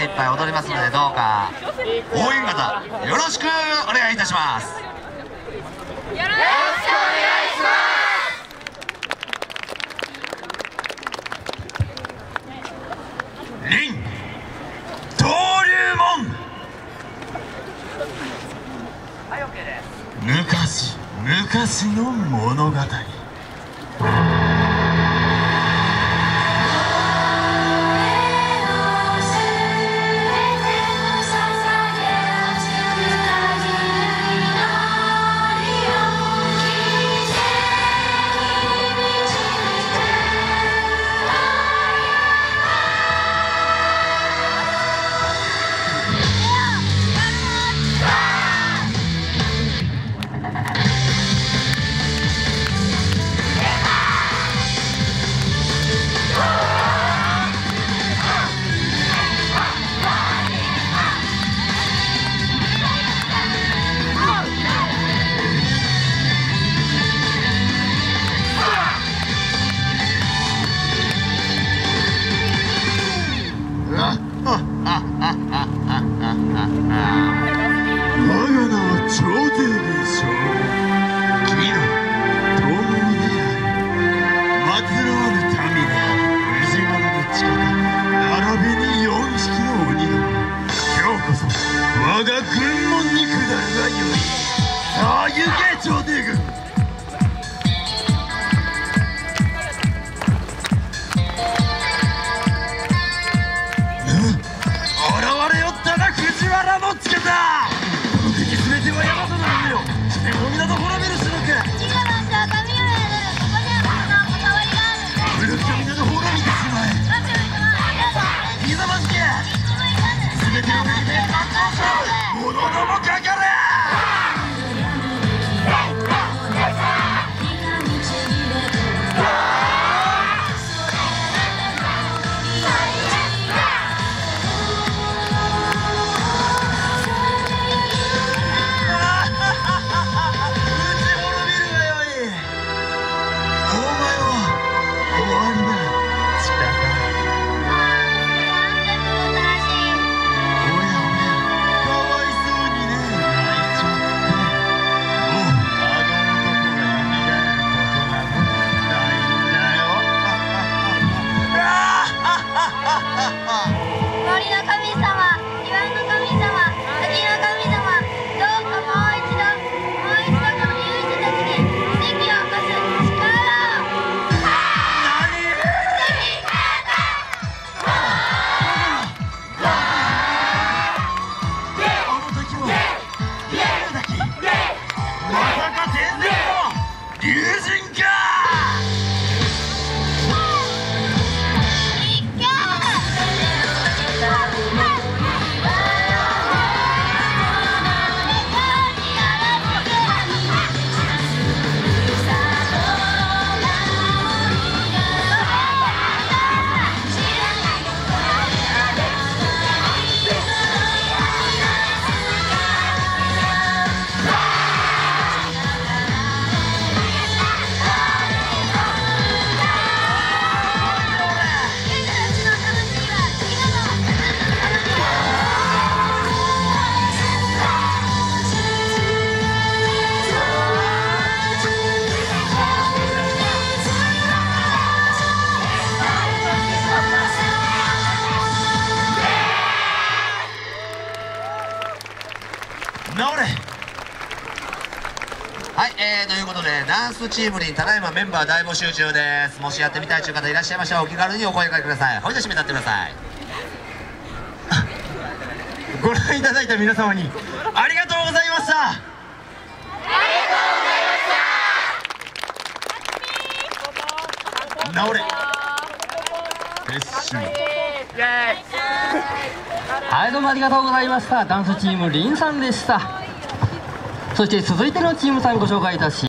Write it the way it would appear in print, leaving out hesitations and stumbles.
一杯踊りますので、どうか応援方よろしくお願いいたします。 よろしくお願いします。 リン登竜門。昔の物語。我が軍門に下るがよい。さあ行け朝廷軍。現れよったな藤原のつけた。この敵全ては大和の夢よ。四天王港滅びるしのか。 地がなんか神々やる。ここには何か関わりがある。古き港滅びてしまえ。 いざまずけ。全ての敵でものどもかかれ。はい、ということでダンスチームにただいまメンバー大募集中です。もしやってみたいという方いらっしゃいましたらお気軽にお声掛けください。ほいで締めたってください。ご覧いただいた皆様にありがとうございました。ありがとうございました。治れ撤収。 はい、どうもありがとうございました。ダンスチームリンさんでした。そして続いてのチームさんご紹介いたし